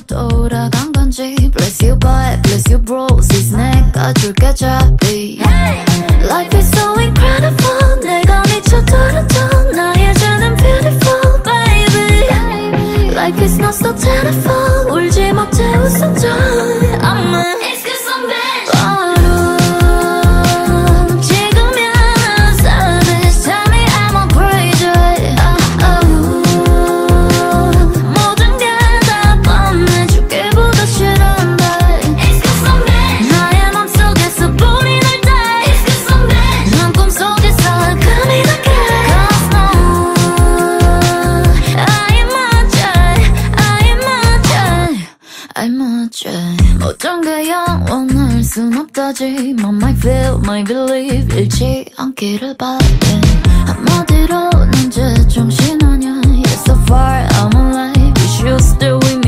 돌아간 건지 Bless you boy, bless you bros 내가 줄게 잡이 Life is so incredible 내가 미쳐들었던 나의 죄는 beautiful baby Life is not so terrible 울지 못해 웃어줘 I'm a It's cause I'm bad 바로 지금이야 savage Tell me am I crazy 모든 게 다 뻔해주기보다 싫은데 It's cause I'm bad 나의 맘속에서 불이 날 때 It's cause I'm bad 난 꿈속에서 금이 나게 Cause no I'm a J 모든 게 영원할 순 없다지만 My feel, my believe 잃지 않기를 바래 한마디로 난 제정신 아냐 Yes so far I'm alive You should stay with me